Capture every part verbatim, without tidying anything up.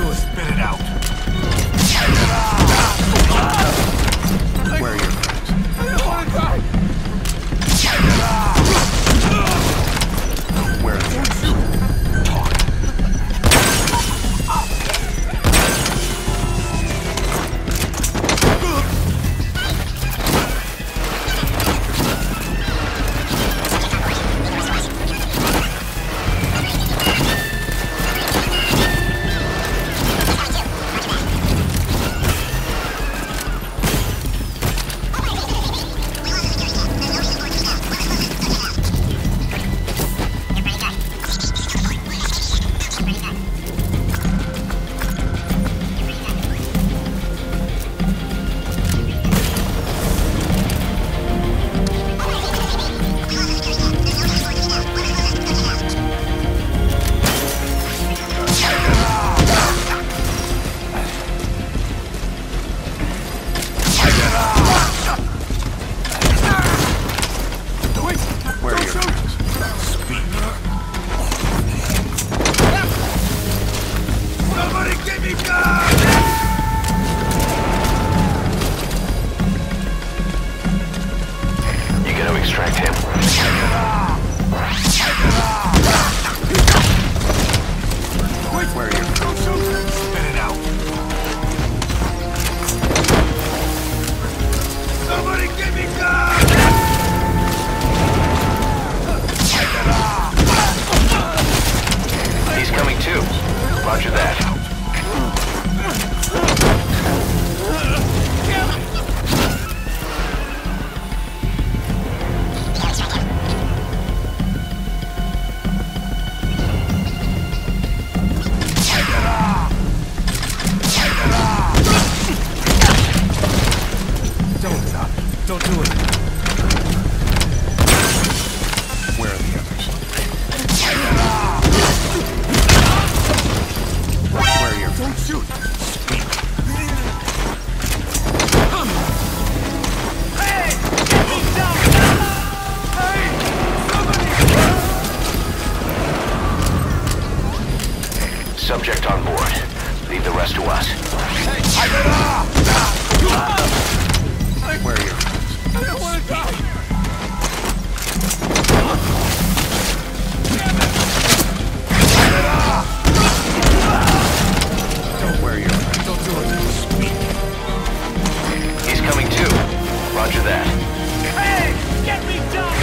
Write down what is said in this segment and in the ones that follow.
do it. Spit it out. Where are your friends? I don't want to die. Where are they? Roger that. Don't stop. Don't do it. Where are the others? Where are your Don't shoot. Hey! Get me down! Hey! Somebody! Subject on board. Leave the rest to us. Hey! Where are your friends? I don't want to die! Don't wear your friends. Don't do it. Speak. He's coming too. Roger that. Hey! Get me down!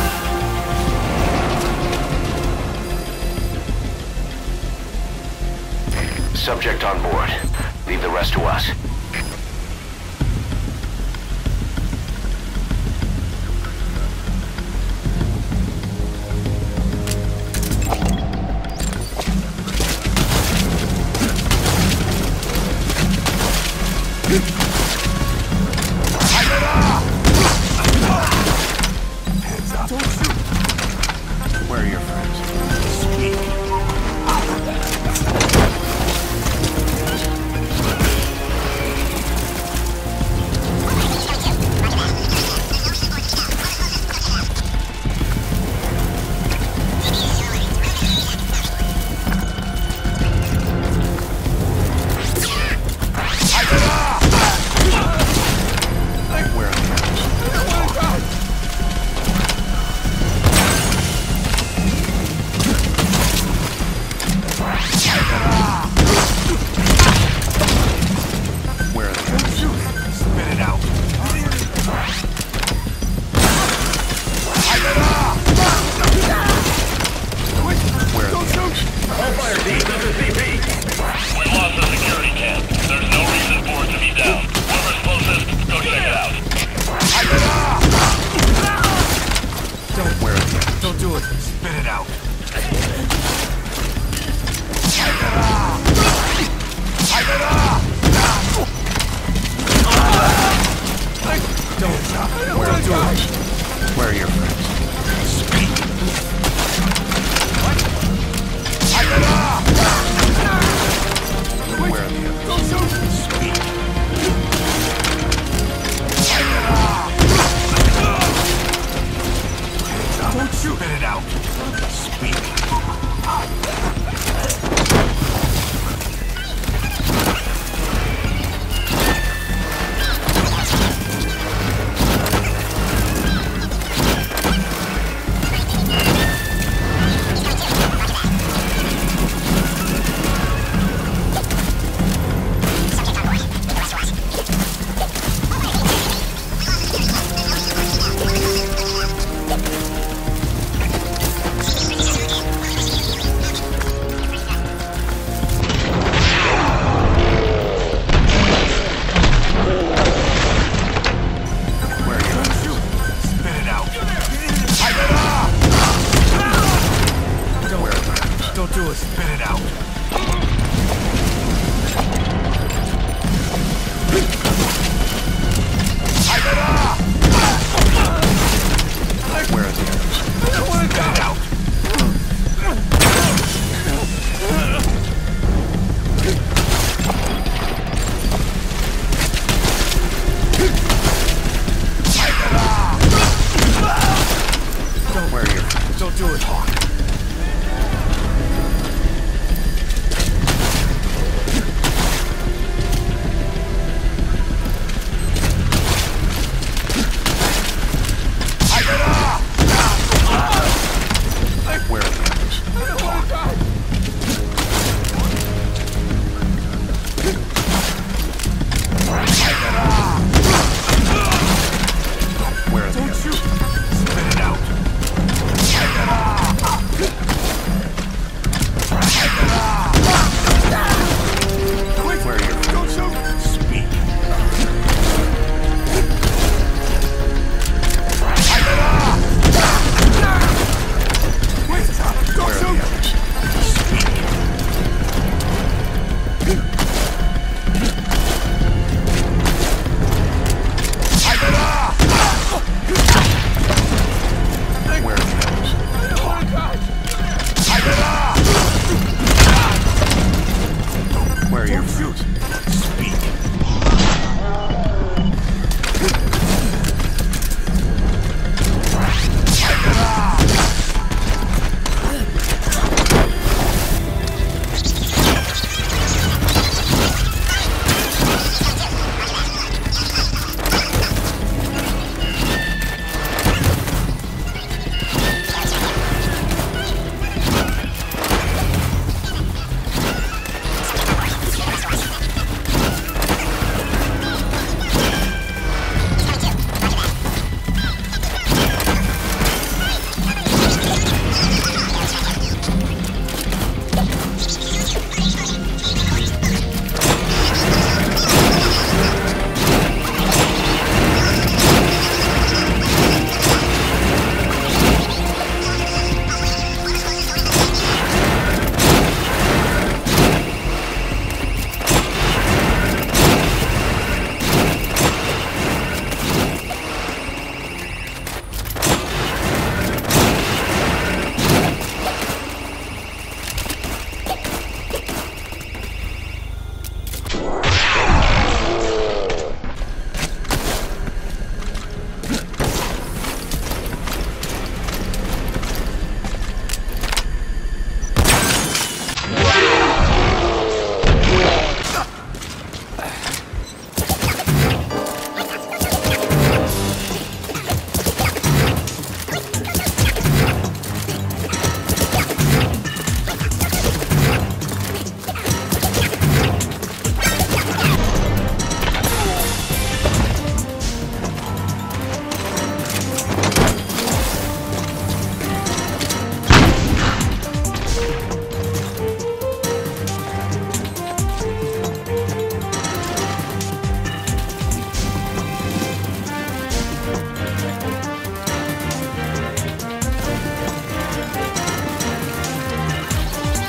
Subject on board. Leave the rest to us. Hands up. Don't shoot. Where are your friends? Speak. Where are the others? I don't want to die! Where are the Don't others? shoot. Spit it out. Where are Don't the shoot. All fire team, this is C P. We lost the security cam. There's no reason for it to be down. Whoever's closest, go check it out. Don't Where are the others? Don't do it. Spit it out. Don't stop. I don't Where want are to the die. others? Where are your friends? Speak. Where are the others? Don't shoot. Speak. Don't shoot. Spit it out. Speak. Where are your Don't friends? shoot. Speak.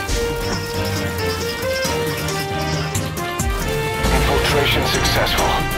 Infiltration successful.